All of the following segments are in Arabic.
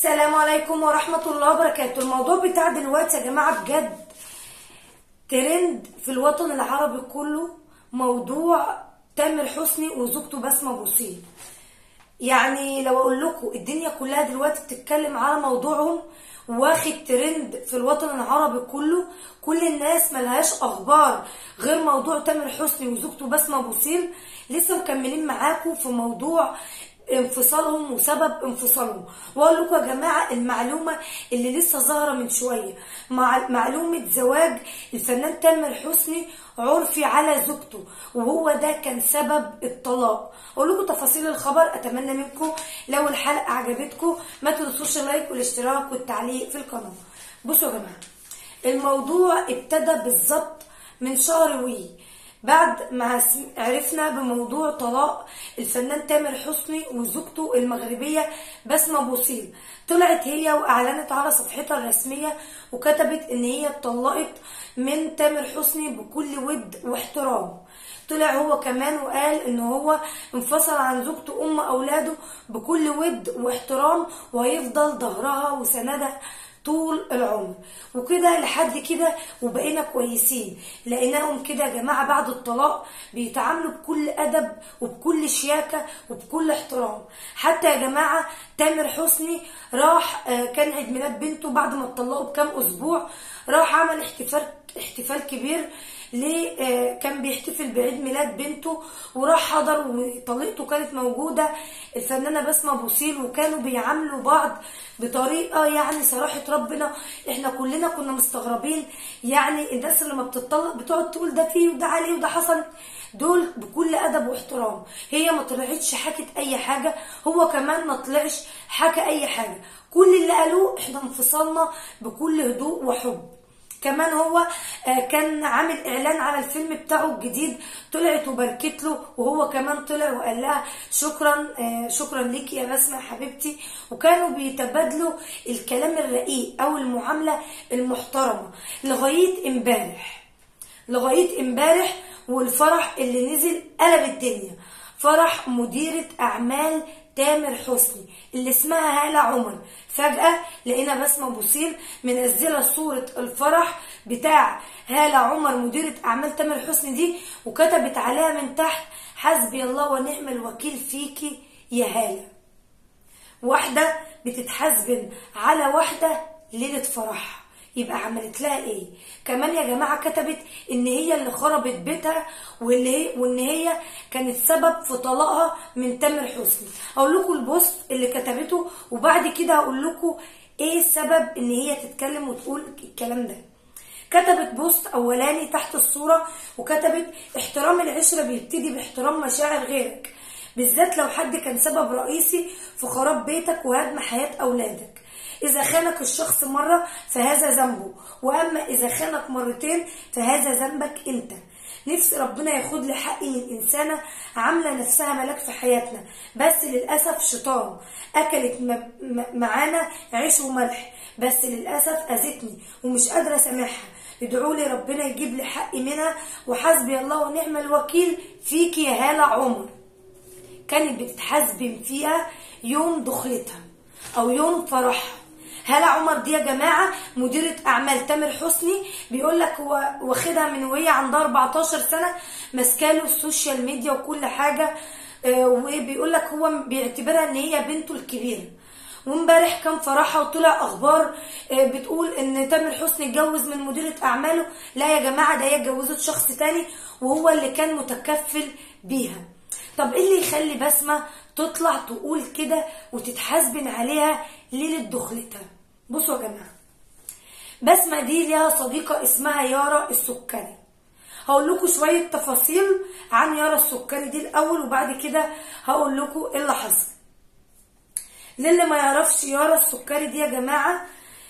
السلام عليكم ورحمة الله وبركاته. الموضوع بتاع دلوقتي يا جماعة بجد ترند في الوطن العربي كله، موضوع تامر حسني وزوجته بسمة بوسيل. يعني لو اقول لكم الدنيا كلها دلوقتي بتتكلم على موضوعهم، واخد ترند في الوطن العربي كله. كل الناس ملهاش اخبار غير موضوع تامر حسني وزوجته بسمة بوسيل. لسه مكملين معاكم في موضوع انفصالهم وسبب انفصالهم. واقول لكم يا جماعه المعلومه اللي لسه ظاهره من شويه، معلومه زواج الفنان تامر حسني عرفي على زوجته، وهو ده كان سبب الطلاق. اقول لكم تفاصيل الخبر. اتمنى منكم لو الحلقه عجبتكم ما تنسوش اللايك والاشتراك والتعليق في القناه. بصوا يا جماعه، الموضوع ابتدى بالظبط من شهر بعد ما عرفنا بموضوع طلاق الفنان تامر حسني وزوجته المغربية بسمة بوسيل. طلعت هي واعلنت على صفحتها الرسمية وكتبت ان هي اتطلقت من تامر حسني بكل ود واحترام. طلع هو كمان وقال ان هو انفصل عن زوجته ام اولاده بكل ود واحترام، وهيفضل ظهرها وسندها طول العمر. وكده لحد كده وبقينا كويسين. لقيناهم كده يا جماعه بعد الطلاق بيتعاملوا بكل ادب وبكل شياكه وبكل احترام. حتى يا جماعه تامر حسني راح كان عيد ميلاد بنته بعد ما اتطلقوا بكام اسبوع، راح عمل احتفال كبير ليه. كان بيحتفل بعيد ميلاد بنته وراح حضر، وطليقته كانت موجوده الفنانه بسمة بوسيل، وكانوا بيعاملوا بعض بطريقه يعني صراحه ربنا احنا كلنا كنا مستغربين. يعني الناس اللي ما بتطلق بتقعد تقول ده فيه وده عليه وده حصل، دول بكل ادب واحترام. هي ما طلعتش حكت اي حاجه، هو كمان ما طلعش حكى اي حاجه. كل اللي قالوه احنا انفصلنا بكل هدوء وحب. كمان هو كان عامل اعلان على الفيلم بتاعه الجديد، طلعت وباركت له، وهو كمان طلع وقال لها شكرا ليكي يا بسمة يا حبيبتي. وكانوا بيتبادلوا الكلام الرقيق او المعامله المحترمه لغايه امبارح. والفرح اللي نزل قلب الدنيا، فرح مديرة اعمال تامر حسني اللي اسمها هالة عمر. فجأة لقينا بسمة بوسيل منزلة صورة الفرح بتاع هالة عمر مديرة اعمال تامر حسني دي، وكتبت عليها من تحت حسبي الله ونعم الوكيل فيكي يا هالة. واحدة بتتحاسبن على واحدة ليلة فرحها، يبقى عملت لها ايه؟ كمان يا جماعه كتبت ان هي اللي خربت بيتها، وان هي كانت سبب في طلاقها من تامر حسني. اقول لكم البوست اللي كتبته، وبعد كده هقول لكم ايه السبب ان هي تتكلم وتقول الكلام ده. كتبت بوست اولاني تحت الصوره وكتبت احترام العشره بيبتدي باحترام مشاعر غيرك، بالذات لو حد كان سبب رئيسي في خراب بيتك وهدم حياه اولادك. إذا خانك الشخص مرة فهذا ذنبه، وأما إذا خانك مرتين فهذا ذنبك أنت. نفسي ربنا ياخد لي حقي من إنسانة عاملة نفسها ملاك في حياتنا، بس للأسف شيطان أكلت معانا عيش وملح، بس للأسف أذتني ومش قادرة أسامحها. ادعوا لي ربنا يجيب لي حقي منها، وحسبي الله ونعم الوكيل فيكي يا هالة عمر. كانت بتتحاسبن فيها يوم دخلتها أو يوم فرحها. هالة عمر دي يا جماعه مديره اعمال تامر حسني، بيقول لك هو واخدها من وهي عندها 14 سنه، ماسكاله السوشيال ميديا وكل حاجه، وبيقول لك هو بيعتبرها ان هي بنته الكبيره. وامبارح كان فرحها وطلع اخبار بتقول ان تامر حسني اتجوز من مديره اعماله. لا يا جماعه، ده هي اتجوزت شخص تاني وهو اللي كان متكفل بيها. طب ايه اللي يخلي بسمة تطلع تقول كده وتتحاسبن عليها ليلة دخلتها؟ بصوا يا جماعة، بسمة دي ليها صديقة اسمها يارا السكري. هقول لكم شوية تفاصيل عن يارا السكري دي الاول، وبعد كده هقول لكم ايه اللي حصل. للي ما يعرفش، يارا السكري دي يا جماعة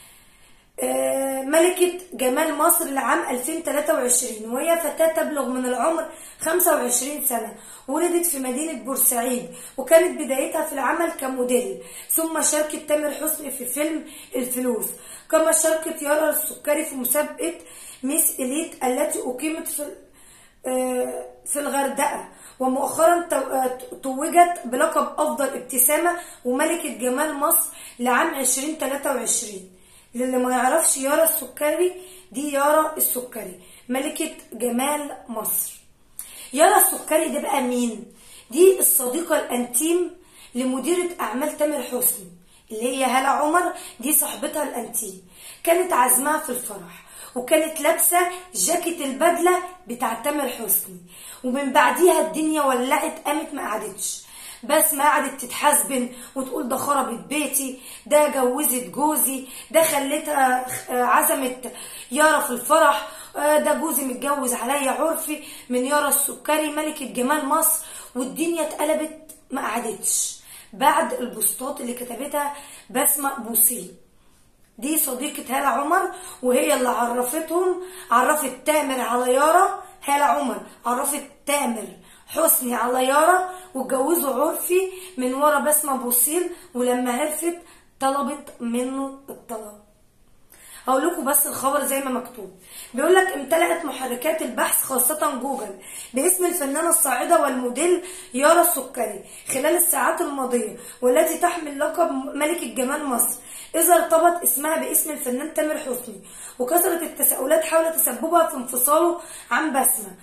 ملكة جمال مصر لعام 2023، وهي فتاة تبلغ من العمر 25 سنة. ولدت في مدينة بورسعيد، وكانت بدايتها في العمل كموديل، ثم شاركت تامر حسني في فيلم الفلوس. كما شاركت يارا السكري في مسابقة ميس إليت التي أقيمت في الغردقة، ومؤخرا توجت بلقب أفضل ابتسامة وملكة جمال مصر لعام 2023. للي ما يعرفش يارا السكري، دي يارا السكري ملكة جمال مصر. يارا السكري ده بقى مين؟ دي الصديقة الأنتيم لمديرة أعمال تامر حسني اللي هي هالة عمر، دي صاحبتها الأنتيم. كانت عازمها في الفرح وكانت لابسة جاكيت البدلة بتاع تامر حسني، ومن بعديها الدنيا ولعت، قامت ما قعدتش بس ما قعدت تتحاسبن وتقول ده خربت بيتي، ده جوزت جوزي، ده خلتها عزمت يارا في الفرح، ده جوزي متجوز عليا عرفي من يارا السكري ملكة جمال مصر. والدنيا اتقلبت، ما قعدتش بعد البوستات اللي كتبتها بسمة بوصيل، دي صديقة هالة عمر، وهي اللي عرفت تامر على يارا. هالة عمر عرفت تامر حسني على يارا واتجوزوا عرفي من ورا بسمة بوصيل، ولما عرفت طلبت منه الطلاق. هقول لكم بس الخبر زي ما مكتوب، بيقول لك امتلأت محركات البحث خاصة جوجل باسم الفنانة الصاعدة والموديل يارا السكري خلال الساعات الماضية، والتي تحمل لقب ملكة جمال مصر، إذا ارتبط اسمها باسم الفنان تامر حسني، وكثرت التساؤلات حول تسببها في انفصاله عن بسمة.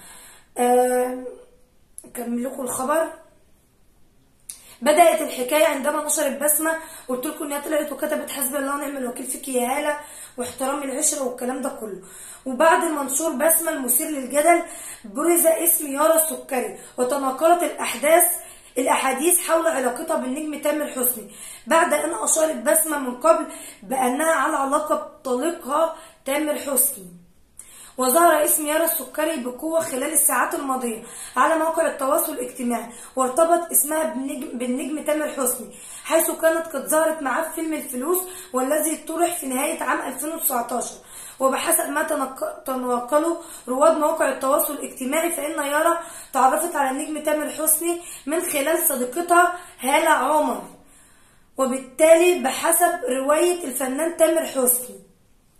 أكمل لكم الخبر. بدأت الحكاية عندما نشرت بسمة، قلت لكم انها طلعت وكتبت حسبي الله ونعم الوكيل فيك يا هالة واحترام العشرة والكلام ده كله. وبعد المنشور بسمة المثير للجدل برز اسم يارا السكري، وتناقلت الأحاديث حول علاقتها بالنجم تامر حسني، بعد أن أشارت بسمة من قبل بأنها على علاقة بطليقها تامر حسني. وظهر اسم يارا السكري بقوة خلال الساعات الماضية على مواقع التواصل الاجتماعي، وارتبط اسمها بالنجم تامر حسني، حيث كانت قد ظهرت معاه في فيلم الفلوس والذي طرح في نهاية عام 2019. وبحسب ما تناقله رواد مواقع التواصل الاجتماعي، فإن يارا تعرفت على النجم تامر حسني من خلال صديقتها هالة عمر، وبالتالي بحسب رواية الفنان تامر حسني.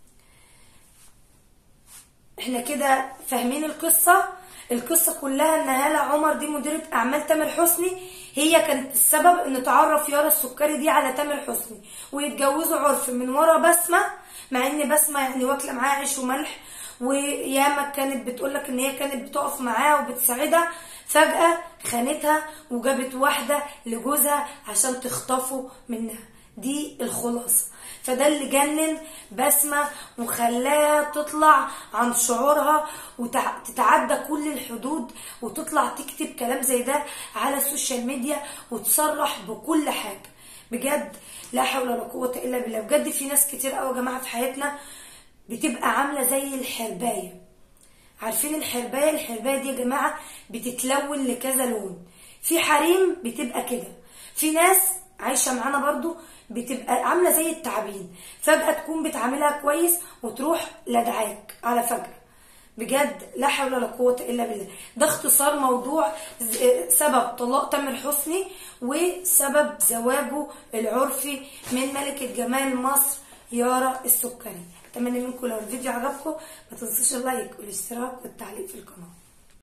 احنا كده فاهمين القصة كلها، ان هالة عمر دي مديرة اعمال تامر حسني، هي كانت السبب ان تعرف يارا السكري دي على تامر حسني ويتجوزوا عرف من ورا بسمة، مع ان بسمة يعني واكله معاها عيش وملح، وياما كانت بتقولك ان هي كانت بتقف معاها وبتساعدها، فجأة خانتها وجابت واحدة لجوزها عشان تخطفه منها. دي الخلاصة. فده اللي جنن بسمة وخلاها تطلع عن شعورها وتتعدى كل الحدود، وتطلع تكتب كلام زي ده على السوشيال ميديا وتصرح بكل حاجة. بجد لا حول ولا قوة الا بالله. بجد في ناس كتير قوي يا جماعة في حياتنا بتبقى عاملة زي الحرباية. عارفين الحرباية دي يا جماعة بتتلون لكذا لون. في حريم بتبقى كده، في ناس عايشة معانا برضو بتبقى عاملة زي التعابين، فجأة تكون بتعاملها كويس وتروح لدعاك على فجأة. بجد لا حول ولا قوة الا بالله. ده اختصار موضوع سبب طلاق تامر حسني وسبب زواجه العرفي من ملكة جمال مصر يارا السكري. اتمنى منكم لو الفيديو عجبكم ما تنسوش اللايك والاشتراك والتعليق في القناة.